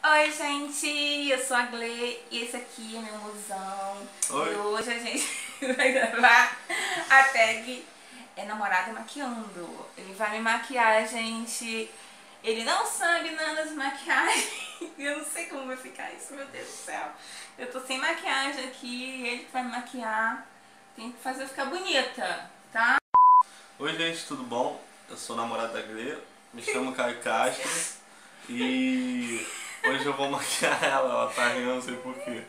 Oi, gente, eu sou a Gle e esse aqui é meu mozão. Oi. E hoje a gente vai gravar a tag namorado maquiando. Ele vai me maquiar, gente. Ele não sabe nada de maquiagem. Eu não sei como vai ficar isso, meu Deus do céu. Eu tô sem maquiagem aqui, ele que vai me maquiar. Tem que fazer eu ficar bonita, tá? Oi gente, tudo bom? Eu sou o namorado da Gle, me chamo Caio Castro e hoje eu vou maquiar ela tá rindo, não sei porquê.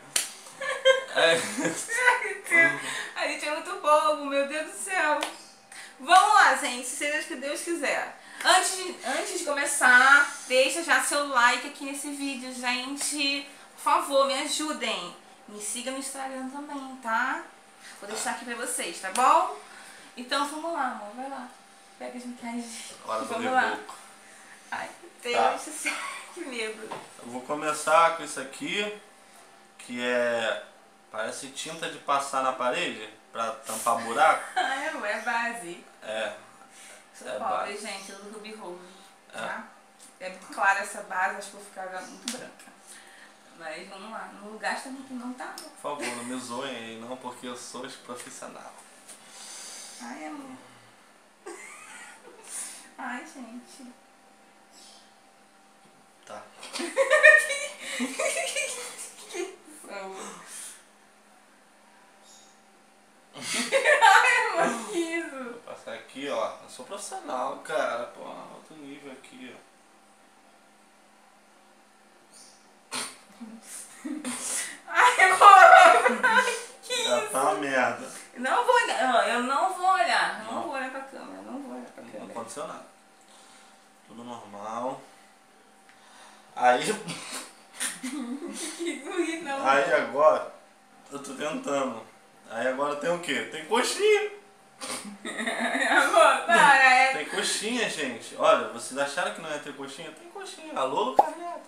A gente é muito bobo, meu Deus do céu. Vamos lá, gente, seja o que Deus quiser. Antes de começar, deixa já seu like aqui nesse vídeo, gente. Por favor, me ajudem. Me siga no Instagram também, tá? Vou deixar aqui pra vocês, tá bom? Então vamos lá, amor, vai lá. Pega as maquiagens. Hora do Vamos lá. reboco. Ai, meu Tá. Deus do céu, que medo. Eu vou começar com isso aqui, que parece tinta de passar na parede pra tampar buraco. Ai, amor, é base. Sou É pobre, base. gente, eu do Ruby Rose, tá? É muito clara essa base, acho que vou ficar muito branca. Mas vamos lá, não gasta muito não, tá? Por favor, não me zoem aí não, porque eu sou profissional. Ai, amor. Ai, gente. Tá. Que isso, amor? Ai, amor, que isso? Vou passar aqui, ó. Eu sou profissional, cara. Pô, alto nível aqui, ó. Ai, amor. Ai, que Já isso? tá uma merda. Não vou olhar, eu não vou olhar. Eu não vou olhar pra câmera, eu não vou olhar pra Não câmera. aconteceu nada. Tudo normal. Aí. Que ruim, não. Aí agora. Eu tô tentando. Aí agora tem o quê? Tem coxinha. Amor, para, Tem coxinha, gente. Olha, vocês acharam que não ia ter coxinha? Tem coxinha. Alô, Lucas Neto.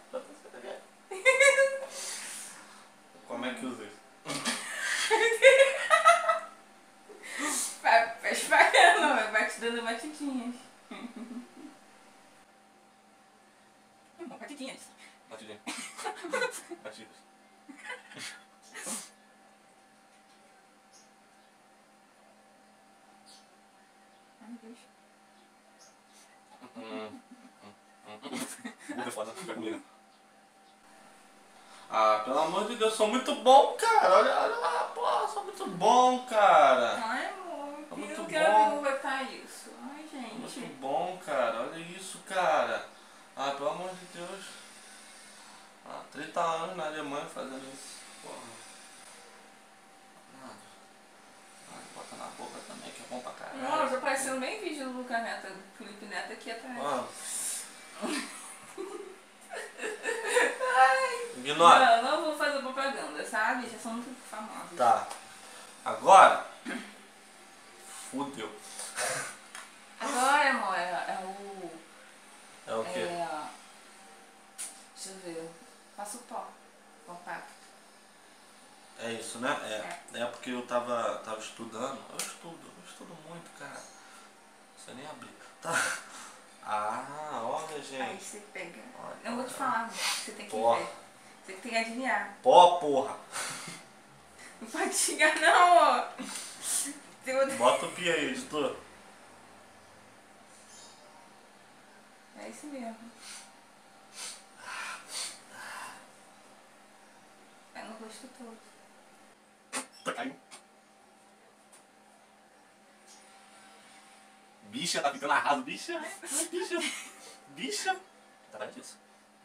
Como é que usa isso? Vai espalhando, vai te dando batidinhas. Batidinhas. Batidinha. Batidas. Ai, meu Deus. Muda foda, fica comigo. Ah, pelo amor de Deus, sou muito bom, cara. Olha lá, pô, sou muito bom, cara. Ai, amor, Tá eu muito não quero ver bom. como vai estar isso. Ai, Muito gente. bom, cara. Olha isso, cara. Ah, pelo amor de Deus. 30 anos na Alemanha fazendo isso. Porra. Bota na boca também, que é bom pra caralho. Não, eu tô parecendo bem vídeo do Lucas Neto, do Felipe Neto aqui atrás. Mano, Ai. ignora. Não vou fazer propaganda, sabe? Já são muito famosos. Tá. Agora. Fudeu. Agora, amor, é o... É o quê? Deixa eu ver. Passa o pó. Compacto. É isso, né? É porque eu tava estudando. Eu estudo muito, cara. Não sei nem abrir. Tá. Ah, olha, Aí gente. você pega. Olha, Eu não vou te falar, amor. Você tem que Pó. ver. Você tem que adivinhar. Pó, porra. Não pode xingar, não, ó. Bota o pi aí, editor. É isso mesmo. É no rosto todo. Caiu. Bicha, tá ficando arraso, bicha. Bicha. Bicha. Tá vendo disso?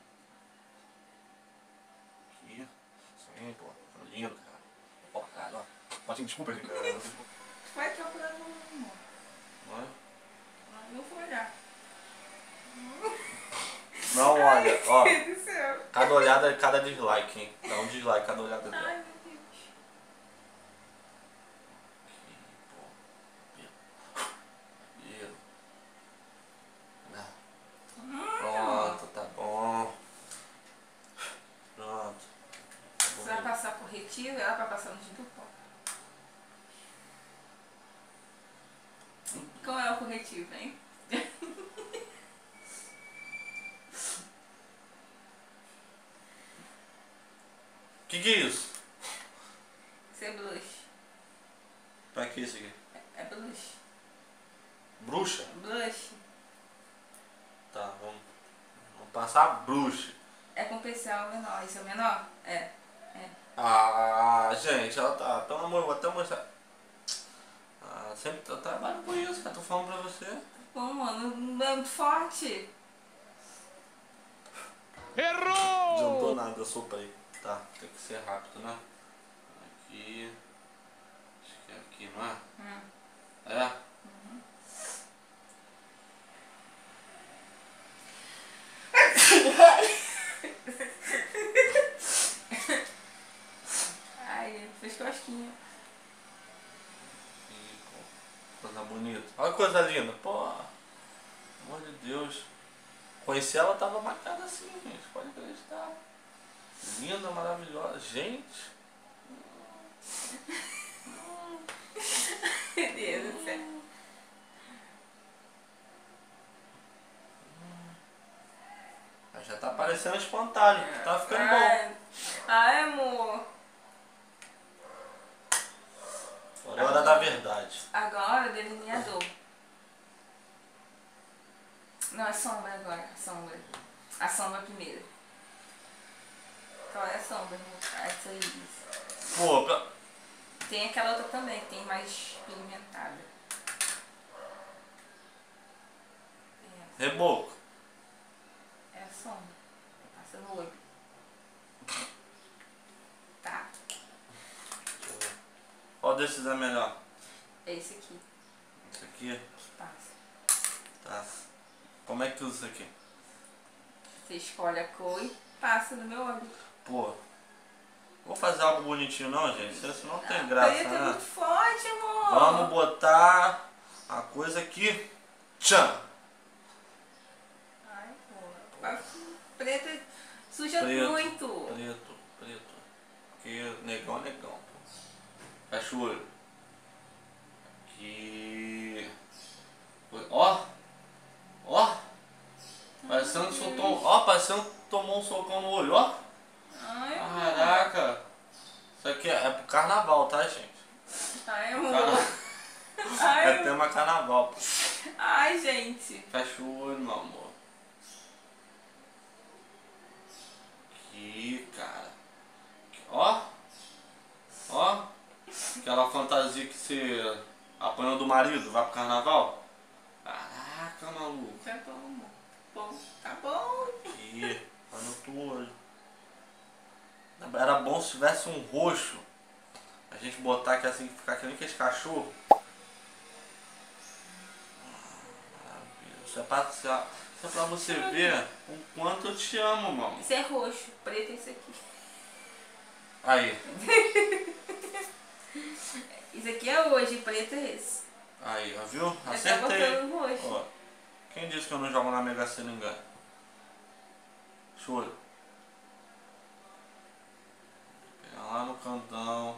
Aqui. Isso aí, pô. Tá lindo, cara. Ó, cara, ó. Pode desculpa, gente. Vai procurar no amor. Não é? Não vou olhar. Não, olha, ó. Meu Deus do céu. Cada olhada é cada dislike, hein? Dá um dislike cada olhada Ai, dela. meu Deus. Aqui, pô. Pelo. Pronto, tá bom. Pronto. Tá Você vai bonito. passar corretivo e ela vai passar no do pó. Qual é o corretivo, hein? Tá. Que é isso? Isso é blush. Pra que isso aqui? É blush. Bruxa? Blush. Tá, vamos passar bruxa. É com pincel menor. Esse é o menor? É. Ah, gente, ela tá. Pelo amor, vou até mostrar. Ah, sempre eu trabalho com isso, cara. Tô falando pra você. Pô, mano, não é muito forte. Não adiantou nada, eu soprei. Tá, tem que ser rápido, né? Aqui. Acho que é aqui, não é? É? Ai, fez cosquinha. Ih, pô, coisa bonita. Olha que coisa linda. Pô, pelo amor de Deus. Conheci ela, tava marcada assim, gente. Pode acreditar. Linda, maravilhosa. Gente. Meu Deus do céu. Já tá parecendo espantalho. Tá ficando bom. Ai, amor. Agora é hora da verdade. Agora, delineador. Não, é sombra agora. Sombra. A sombra primeiro. Qual é a sombra? Essa aí. Isso. Pô, Tem aquela outra também, que tem mais pigmentada. reboco. É a sombra. Passa no olho. Tá? Qual desses é melhor? É esse aqui. Esse aqui? Passa. Tá. Como é que usa isso aqui? Você escolhe a cor e passa no meu olho. Pô, vou fazer algo bonitinho não, gente? Senão não tem A graça, preta é né? muito forte, amor. Vamos botar a coisa aqui. Tchan! Ai, pô. Preta suja Preto, muito. preto. Porque negão é negão. Fecha o olho. Aqui. Ó! Ó! Parecendo que soltou. Ó, parecendo que tomou um socão no olho, ó! Ai, amor. Caraca! Isso aqui é pro carnaval, tá, gente? Ai, amor. É Ai, tema carnaval. ai, gente. Fecha o olho, meu amor. Aqui, cara. Ó. Ó. Aquela fantasia que você apanhou do marido, vai pro carnaval. Caraca, maluco. Tá bom, amor. Bom, tá bom. Aqui. Vai no teu olho. Era bom se tivesse um roxo. A gente botar aqui assim, ficar que nem aqueles cachorros. Isso é pra você ver o quanto eu te amo, mano. Esse é roxo, preto é esse aqui. Aí. Esse aqui é hoje, preto é esse. Aí, ó, viu? Eu tô Acertei. botando roxo. Ó, quem disse que eu não jogo na Mega Sena engano? Show. Pegar lá no cantão.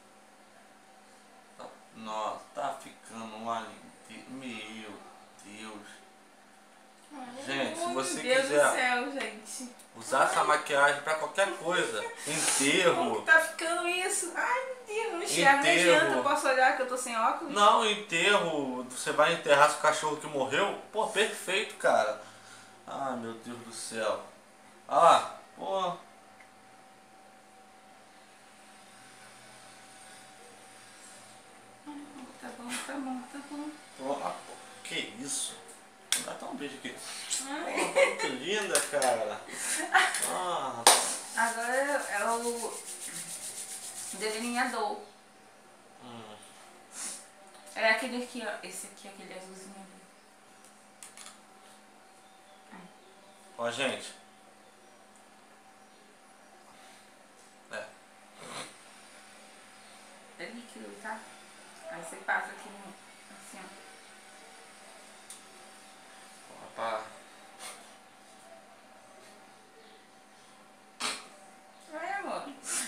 Tá, nossa, tá ficando um ali. Meu Deus. Gente, se você Meu Deus quiser do céu, gente. usar essa maquiagem pra qualquer coisa, Como enterro. que tá ficando isso? Ai, meu Deus, não enxergo, não Enterro. adianta. Eu posso olhar que eu tô sem óculos? Não, enterro, você vai enterrar seu cachorro que morreu? Pô, perfeito, cara. Ai, meu Deus do céu. Olha lá, pô. Tá bom, tá bom, tá bom. Pô, ah, pô, que isso? Dá até um beijo aqui. Ai. Pô, que linda, cara. Ah, Agora é o delineador. É aquele aqui, ó. Esse aqui, aquele azulzinho ali. ó, gente. É. É líquido, tá? Aí você passa aqui no, assim, ó. Opa. Vai, amor.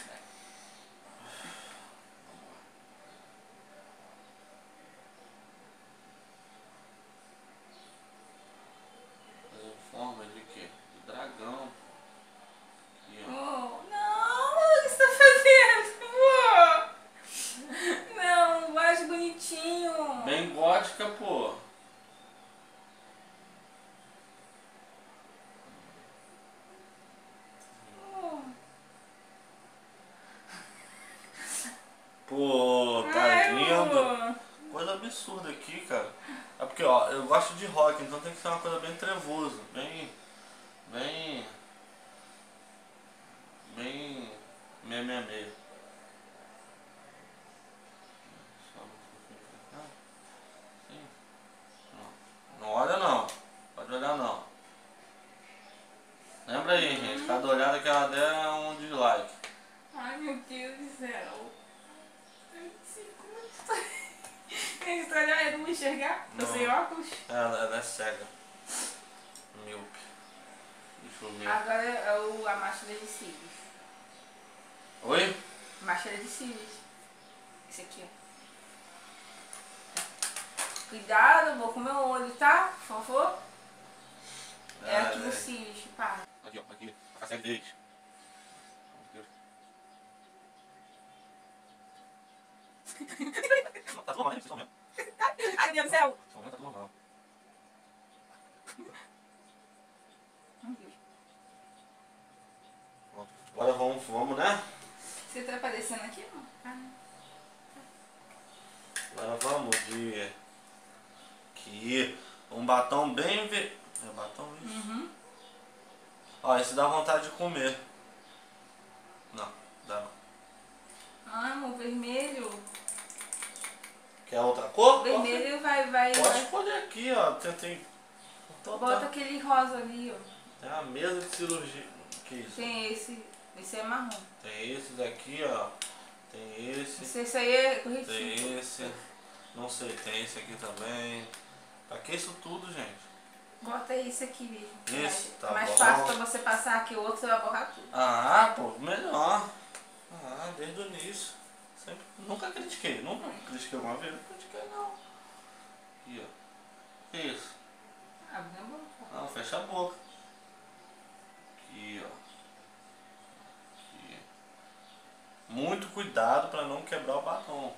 Fazer forma de quê? De dragão. Aqui, ó. Oh, não, o que você tá absurda aqui, cara. É porque, ó, eu gosto de rock, então tem que ser uma coisa bem trevosa, bem meia. Não olha não, pode olhar não. Lembra aí, gente, cada olhada que ela der é um dislike. Ai, meu Deus do céu. Eu não vou enxergar? Tô sem óculos? Ela é cega. Míope. Deixa eu ver. Agora é a máscara de cílios. Oi? Máscara de cílios. Esse aqui, ó. Cuidado, amor, com o meu olho, tá? Por favor. É aqui nos cílios, pá. Aqui, ó, aqui. A cega deles. Tá tudo normal, vocês estão vendo? Ai, meu Deus do céu. Tá tudo normal. Meu Deus. Agora vamos, né? Você tá aparecendo aqui, não? Agora vamos de... Aqui. Um batom bem... É batom isso? Uhum. Ó, esse dá vontade de comer. Não, dá não. Ai, amor, vermelho. Quer outra cor? Vermelho vai. Pode escolher aqui, ó. Tem Bota aquele rosa ali, ó. Tem a mesa de cirurgia. Que isso? Tem esse. Esse é marrom. Tem esse daqui, ó. Tem esse. Esse aí é corretivo. Tem esse. Não sei, tem esse aqui também. Pra que isso tudo, gente? Bota esse aqui mesmo. Esse, tá mais bom. fácil pra você passar aqui, o outro você vai borrar tudo. Ah, pô, melhor. Ah, desde o início. Sempre, nunca critiquei uma vez, não critiquei não. Aqui, ó. Que isso? Abre a boca. Não, fecha a boca. Aqui, ó. Aqui. Muito cuidado pra não quebrar o batom.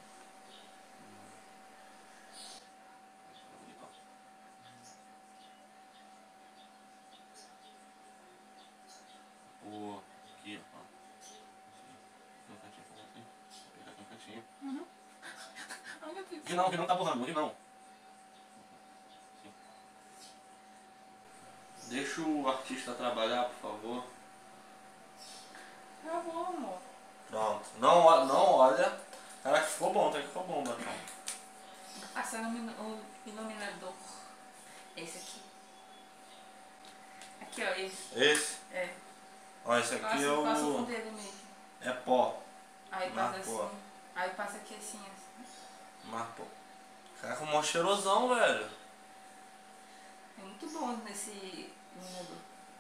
Aqui, ó. No cantinho, assim. Vou pegar aqui no cantinho. Uhum. Ai, meu Deus. Que não tá borrando, aqui não. Assim. Deixa o artista trabalhar, por favor. Tá bom, amor. Pronto. Não olha. Caraca, ficou bom, até que ficou bom o batom. Passando o iluminador. Esse aqui. Aqui, ó, esse. Esse? É. Ó, esse aqui Passa, é o... passa com o dedo mesmo. É pó. Aí passa Marcou. assim. Aí passa aqui assim. Marcou. Caraca, mó cheirosão, velho. É muito bom nesse iluminador.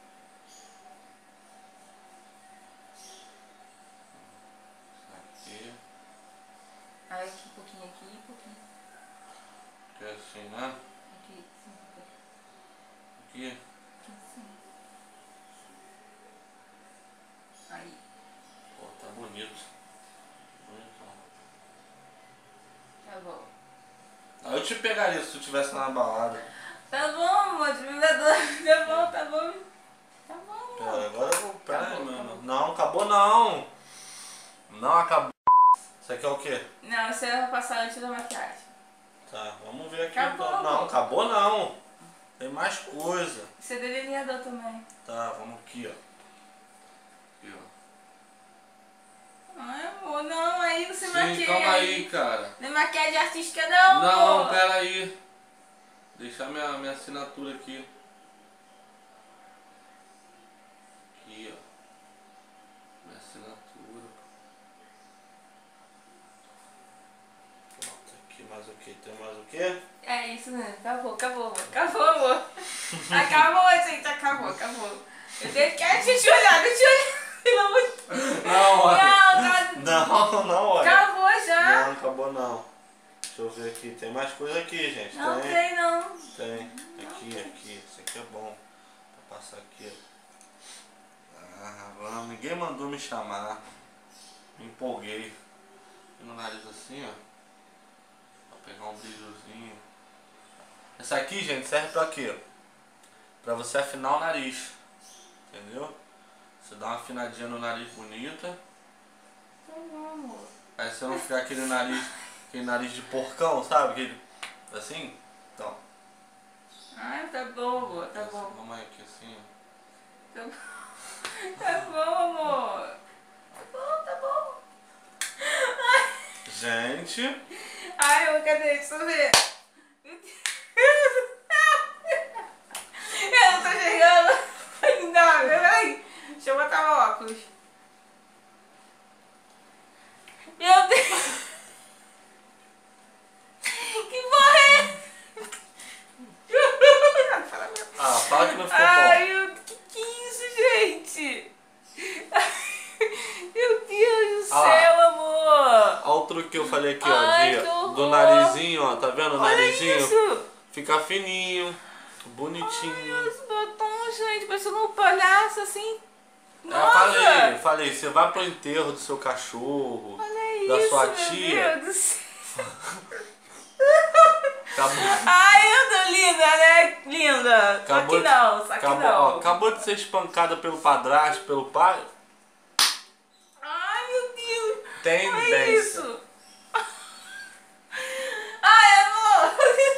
Aqui. Aí aqui, pouquinho aqui, pouquinho. Aqui assim, né? Aqui, sim. Aqui. Aqui, sim. Aí. Pô, tá bonito. Bonitão. Tá bom. Aí eu te pegaria se tu estivesse na balada. Tá bom, amor, iluminador. Tá bom, tá bom. Tá bom, Pera, amor. agora eu vou... Pera aí, Acabou, mano. acabou. Não, acabou não. Não acabou. Isso aqui é o quê? Não, isso é pra passar antes da maquiagem. Tá, vamos ver aqui. Acabou, Então. Não, amor. acabou não. Tem mais coisa. Isso é delineador também. Tá, vamos aqui, ó. Aqui, ó. Ai, amor, não, aí você Sim, maquia. calma aí, cara. Não é maquiagem artística não, Não, amor. pera aí. Deixar minha assinatura aqui. Aqui, ó. Minha assinatura. Pronto, aqui mais o que? Tem mais o que? É isso mesmo, acabou, amor. Acabou, gente, acabou. Eu tenho que te olhar, pelo amor de Deus. Não, olha. Não, olha. acabou já. Não, acabou não. Deixa eu ver aqui. Tem mais coisa aqui, gente. Não tem, não. Tem. Aqui. Isso aqui é bom. Vou passar aqui. Ah, vamos. Ninguém mandou me chamar. Me empolguei. Aqui no nariz assim, ó. Pra pegar um brilhozinho. Essa aqui, gente, serve pra quê? Pra você afinar o nariz. Entendeu? Você dá uma afinadinha no nariz bonita. Tá bom, amor. Aí você não ficar aquele nariz aquele nariz de porcão, sabe? Aquele, assim, então. Ai, tá bom, amor, tá bom. Mamãe aqui assim. Tá bom. Tá bom, amor. Tá bom, tá bom. Gente. Ai, amor, cadê? Deixa eu ver. Meu Deus. Eu não tô chegando ainda. Peraí. Deixa eu botar o óculos. Meu Deus. Que porra é? Ah, fala que não ficou Ai, bom. que é isso, gente? Meu Deus do Ah lá. céu, amor. Olha o truque que eu falei aqui, Ai, que ó. horror. Do narizinho, ó. Tá vendo o Olha narizinho? isso. Fica fininho, bonitinho. Ai, esse batom, gente, parecendo um palhaço assim. É, falei, você vai pro enterro do seu cachorro, Olha da isso, sua meu tia. Deus do céu. Acabou, Ai, eu tô linda, né? Linda. Acabou Só que não, só que acabou, não. ó, acabou de ser espancada pelo padrasto, pelo pai. Ai, meu Deus. Tendência. Olha isso. Ai, amor.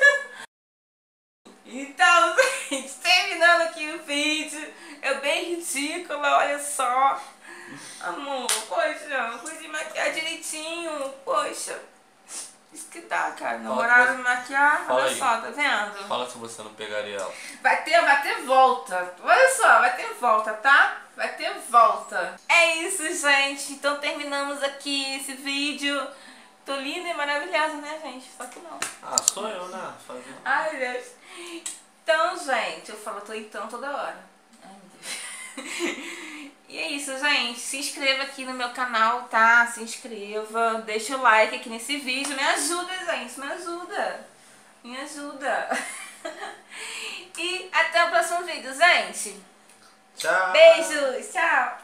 Então, gente, terminando aqui o vídeo. É bem ridícula, olha só. Amor, poxa, fui de maquiar direitinho. Poxa. Isso que dá, cara. Namorado me maquiar, Fala olha aí. só, tá vendo? Fala se você não pegaria ela. Vai ter volta. Olha só, vai ter volta, tá? Vai ter volta. É isso, gente. Então terminamos aqui esse vídeo. Tô linda e maravilhosa, né, gente? Só que não. Ah, sou eu, né? Fazendo. Ai, Deus. Então, gente, eu falo tô então toda hora. Ai, meu Deus. E é isso, gente. Se inscreva aqui no meu canal, tá? Se inscreva. Deixa o like aqui nesse vídeo. Me ajuda, gente. Me ajuda. Me ajuda. E até o próximo vídeo, gente. Tchau. Beijos. Tchau.